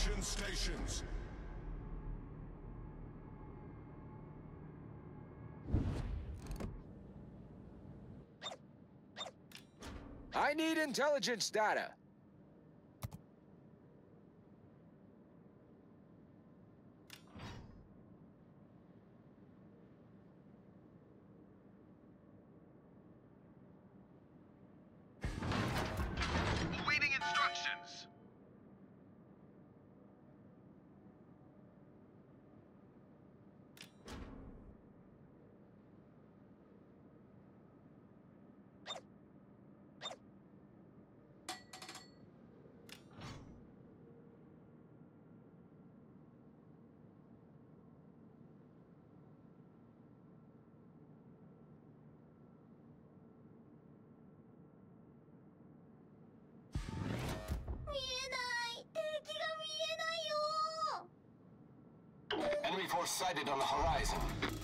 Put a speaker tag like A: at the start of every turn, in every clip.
A: Attention stations.
B: I need intelligence data.
C: Awaiting instructions.
D: Enemy force sighted on the horizon.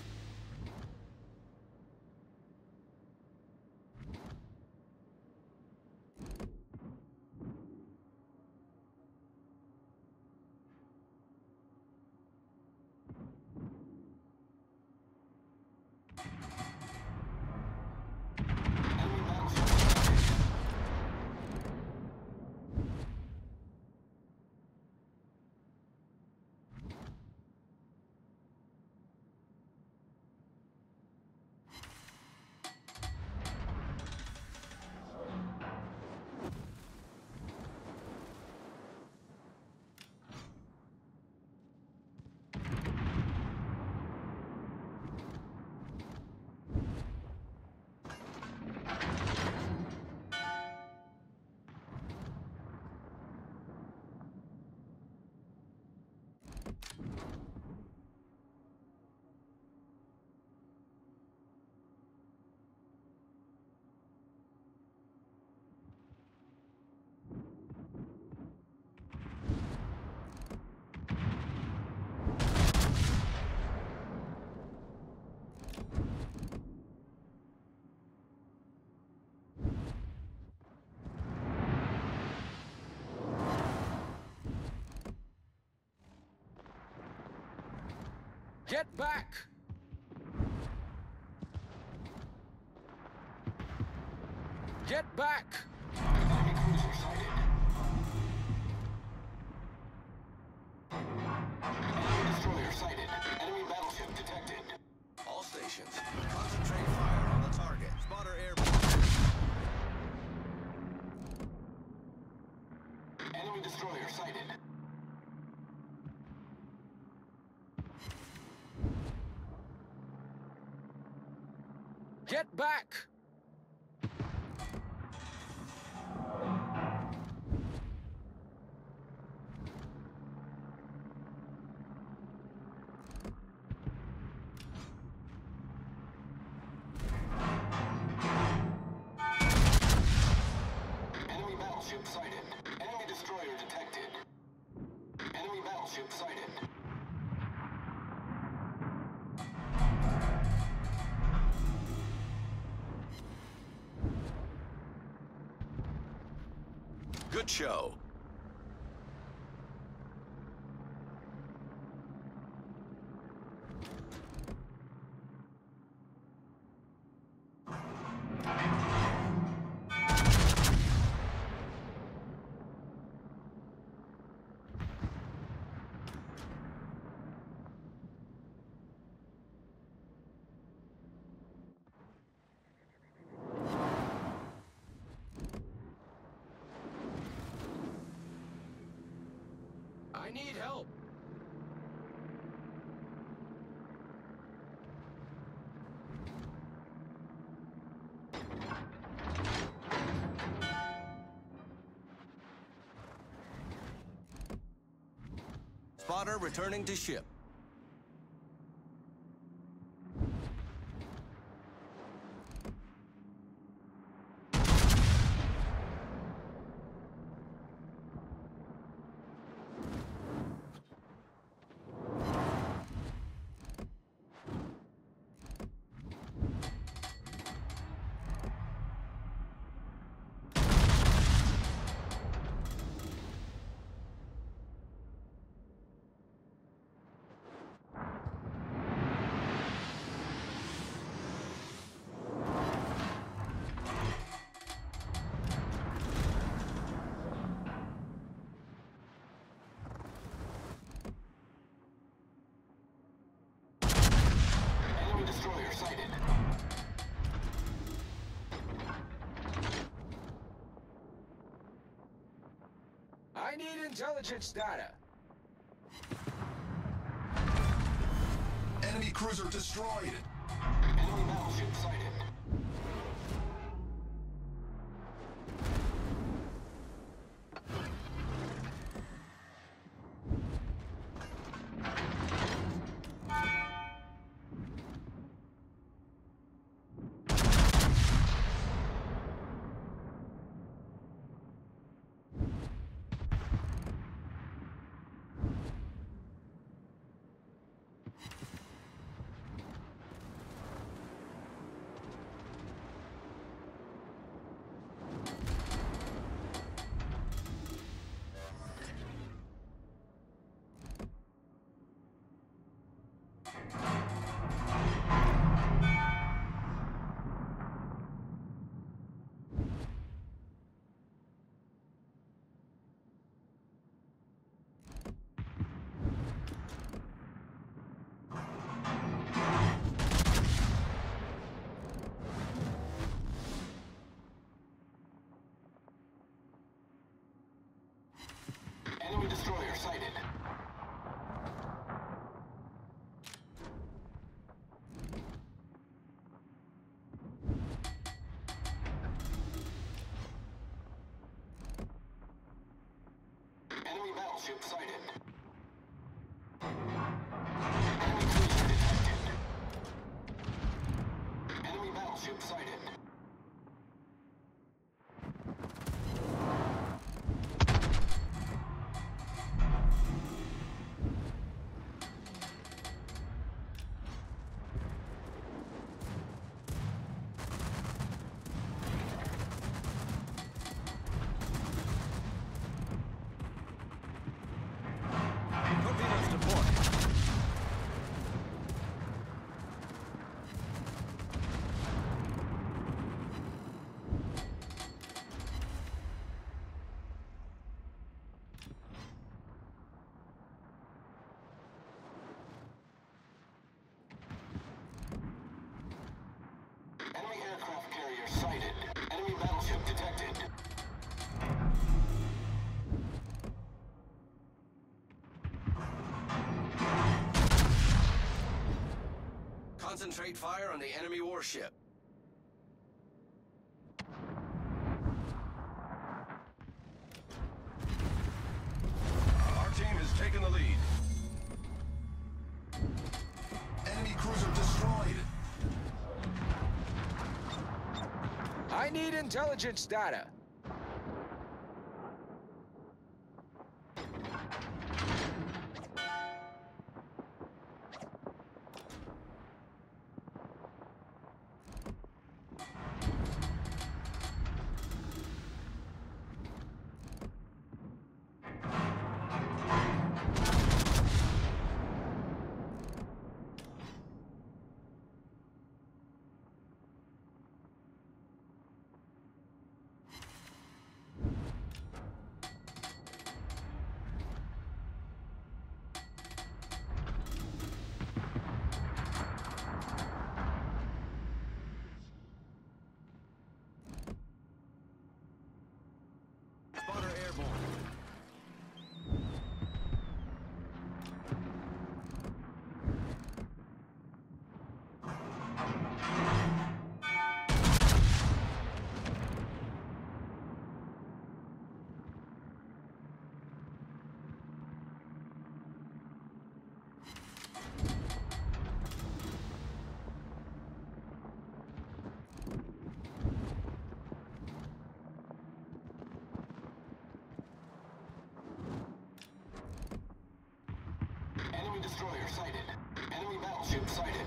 D: Enemy battleship sighted.
B: Get back! Get back!
D: Enemy cruiser sighted. Enemy destroyer sighted. Enemy battleship detected.
C: All stations, concentrate fire on the target. Spotter airborne.
D: Enemy destroyer sighted.
B: Get back!
D: Enemy battleship sighted. Enemy destroyer detected. Enemy battleship sighted.
C: Good show.
B: I need help.
C: Spotter returning to ship.
B: need intelligence data.
C: Enemy cruiser destroyed.
D: Enemy battleship sighted. Enemy destroyer sighted. Enemy battleship sighted. Enemy cruiser detected. Enemy battleship sighted.
B: Torpedoes to port.
D: Enemy aircraft carrier sighted. Enemy battleship detected.
C: Concentrate fire on the enemy warship. Our team has taken the lead. Enemy cruiser destroyed.
B: I need intelligence data.
C: Spotter airborne.
D: Enemy destroyer sighted. Enemy battleship sighted.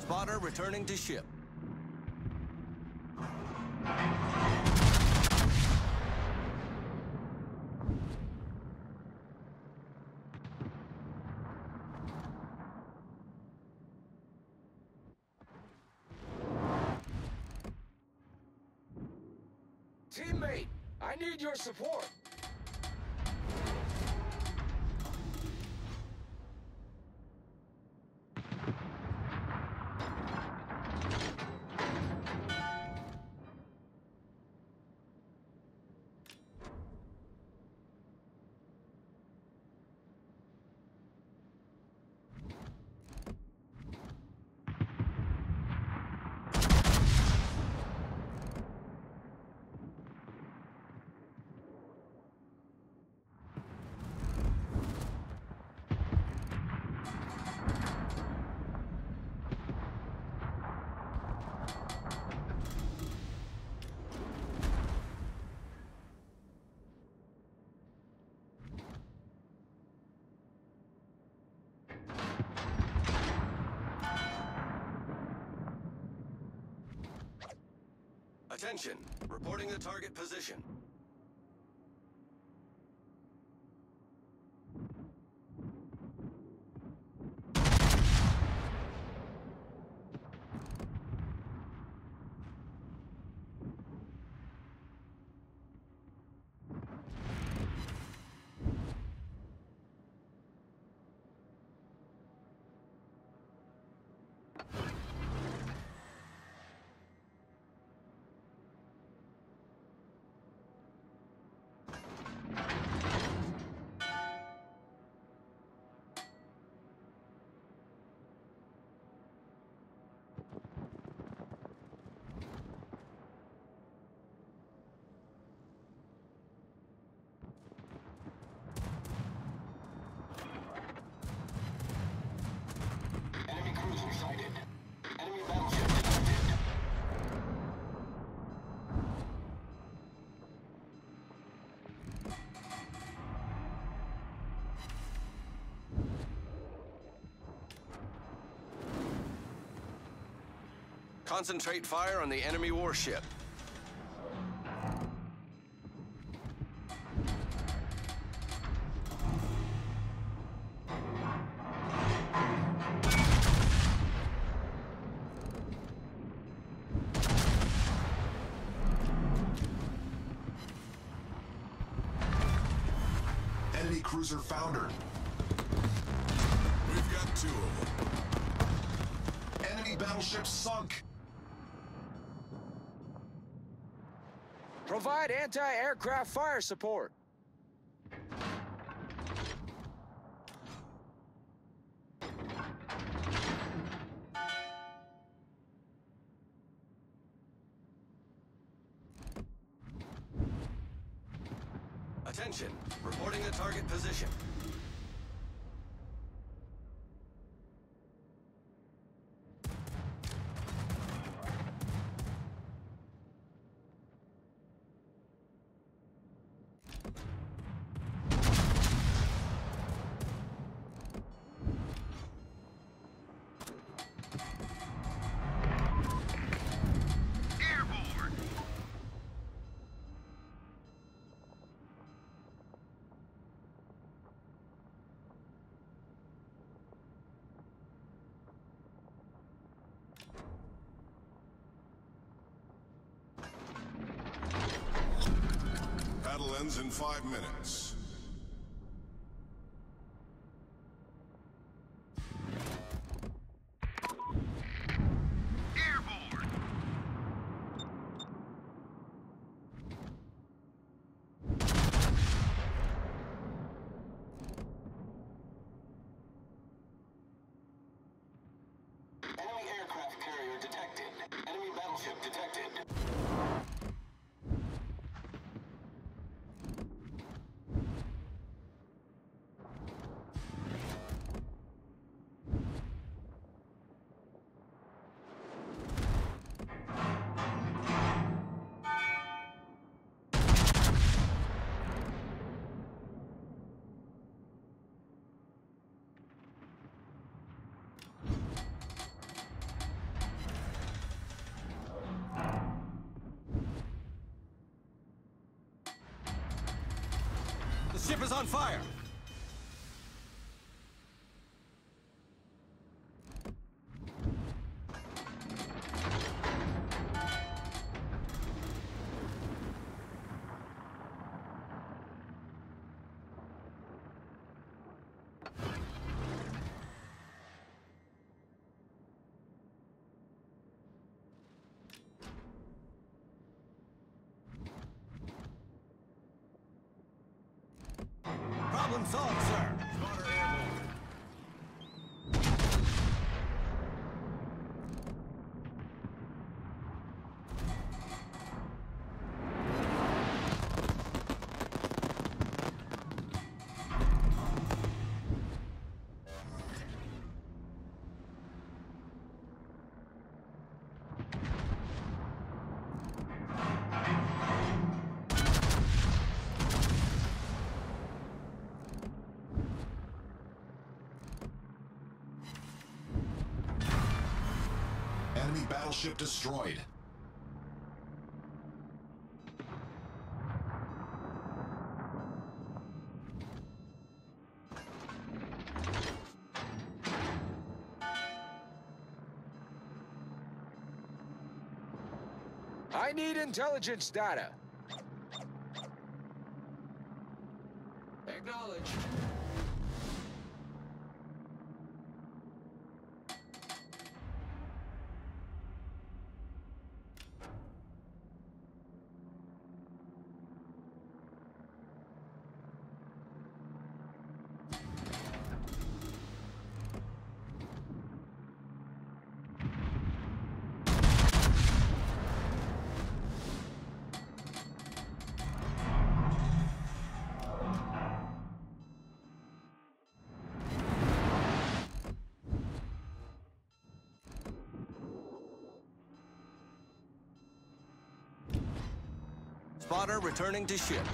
C: Spotter returning to ship.
B: Teammate, I need your support.
C: Attention, reporting the target position.
D: Enemy cruiser sighted. Enemy battleship detected.
C: Concentrate fire on the enemy warship.
A: Enemy cruiser foundered.
E: We've got 2 of them.
A: Enemy battleship sunk.
B: Provide anti-aircraft fire support.
C: Attention, reporting the target position.
E: Battle ends in 5 minutes.
D: Enemy aircraft carrier detected. Enemy battleship detected.
C: The ship is on fire! Problem solved, sir. Spotter airborne.
A: Enemy battleship destroyed.
B: I need intelligence data. Acknowledge.
C: Spotter returning to ship.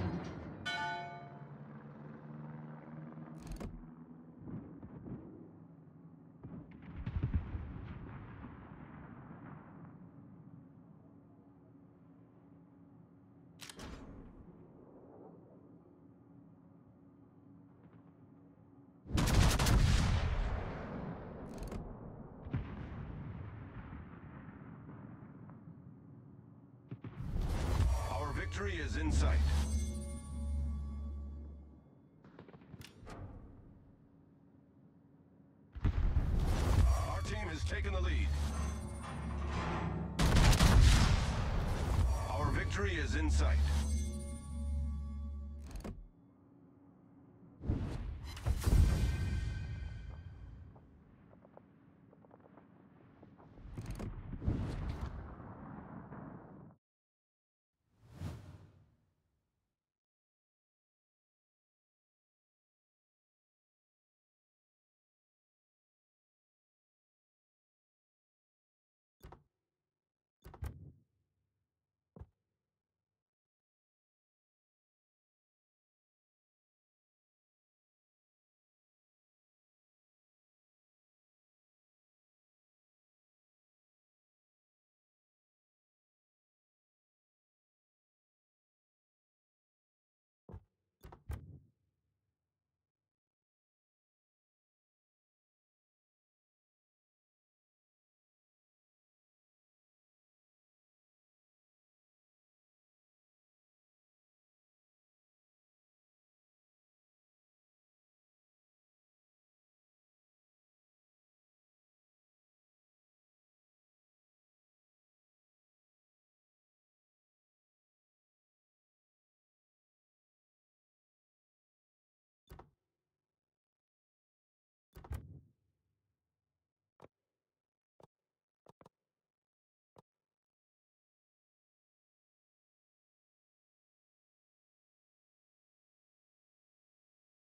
C: Victory is in sight. Our team has taken the lead. Our victory is in sight.